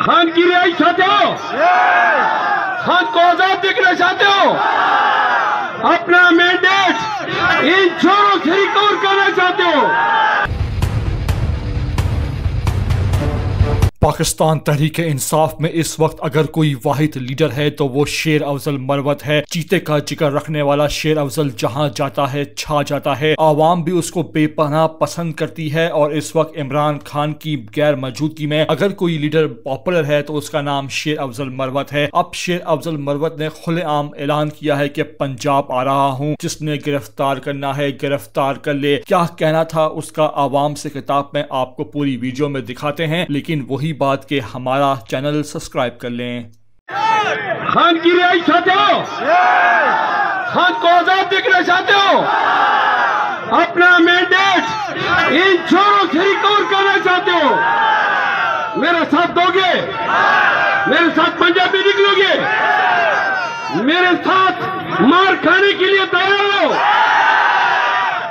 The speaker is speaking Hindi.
खान की रिहाई चाहते हो? खान को आजाद देखना चाहते हो? अपना मैंडेट इन चोरों से रिकवर करना चाहते हो? पाकिस्तान तहरीक इंसाफ में इस वक्त अगर कोई वाहिद लीडर है तो वो शेर अफजल मरवत है। चीते का जिक्र रखने वाला शेर अफजल जहां जाता है छा जाता है। आवाम भी उसको बेपनाह पसंद करती है और इस वक्त इमरान खान की गैर मौजूदगी में अगर कोई लीडर पॉपुलर है तो उसका नाम शेर अफजल मरवत है। अब शेर अफजल मरवत ने खुलेआम ऐलान किया है कि पंजाब आ रहा हूं, जिसने गिरफ्तार करना है गिरफ्तार कर ले। क्या कहना था उसका आवाम से खिताब में आपको पूरी वीडियो में दिखाते हैं, लेकिन वही बात के हमारा चैनल सब्सक्राइब कर लें। खान की रिहाई चाहते हो? खान को आजाद देखना चाहते हो? अपना मैंडेट इन चोरों से रिकवर करना चाहते हो? मेरा साथ दोगे? मेरे साथ पंजाब में निकलोगे? मेरे साथ मार खाने के लिए तैयार हो?